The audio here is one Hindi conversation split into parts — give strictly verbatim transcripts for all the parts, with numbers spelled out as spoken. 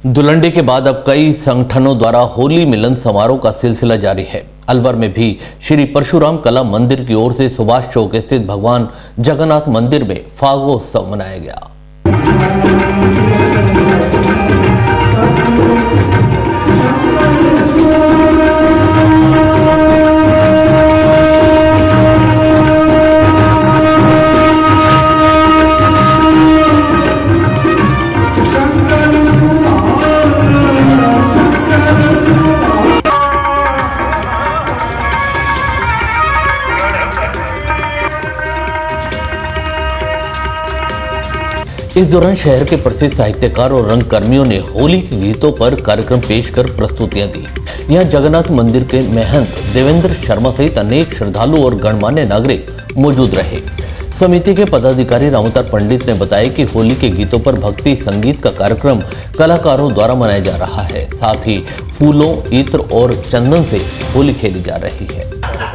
धुलंडी के बाद अब कई संगठनों द्वारा होली मिलन समारोह का सिलसिला जारी है। अलवर में भी श्री परशुराम कला मंदिर की ओर से सुभाष चौक स्थित भगवान जगन्नाथ मंदिर में फागोत्सव मनाया गया। इस दौरान शहर के प्रसिद्ध साहित्यकार और रंगकर्मियों ने होली के गीतों पर कार्यक्रम पेश कर प्रस्तुतियां दी। यहां जगन्नाथ मंदिर के महंत देवेंद्र शर्मा सहित अनेक श्रद्धालु और गणमान्य नागरिक मौजूद रहे। समिति के पदाधिकारी रामोतर पंडित ने बताया कि होली के गीतों पर भक्ति संगीत का कार्यक्रम कलाकारों द्वारा मनाया जा रहा है। साथ ही फूलों, इत्र और चंदन से होली खेली जा रही है।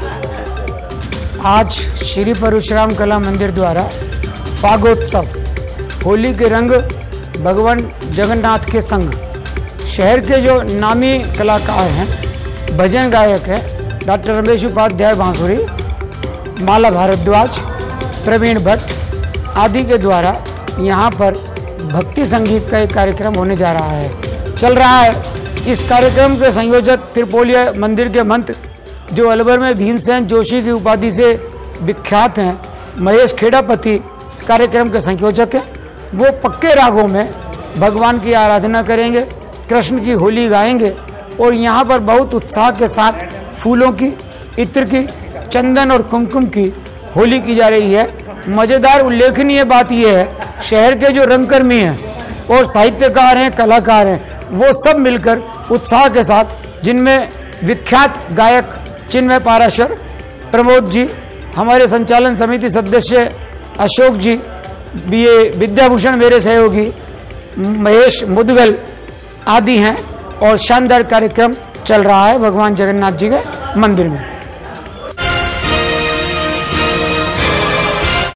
आज श्री परशुराम कला मंदिर द्वारा फागोत्सव होली के रंग भगवान जगन्नाथ के संग शहर के जो नामी कलाकार हैं, भजन गायक हैं, डॉक्टर रमेश उपाध्याय बांसुरी, माला भारद्वाज, प्रवीण भट्ट आदि के द्वारा यहाँ पर भक्ति संगीत का एक कार्यक्रम होने जा रहा है चल रहा है। इस कार्यक्रम के संयोजक त्रिपोलिया मंदिर के महंत जो अलवर में भीमसेन जोशी की उपाधि से विख्यात हैं, महेश खेड़ापति कार्यक्रम के संयोजक हैं। वो पक्के रागों में भगवान की आराधना करेंगे, कृष्ण की होली गाएंगे और यहाँ पर बहुत उत्साह के साथ फूलों की, इत्र की, चंदन और कुमकुम की होली की जा रही है। मज़ेदार उल्लेखनीय बात यह है, शहर के जो रंगकर्मी हैं और साहित्यकार हैं, कलाकार हैं, वो सब मिलकर उत्साह के साथ, जिनमें विख्यात गायक चिन्मय पाराशर, प्रमोद जी, हमारे संचालन समिति सदस्य अशोक जी, बी ए विद्याभूषण मेरे सहयोगी, महेश मुदगल आदि हैं और शानदार कार्यक्रम चल रहा है भगवान जगन्नाथ जी के मंदिर में।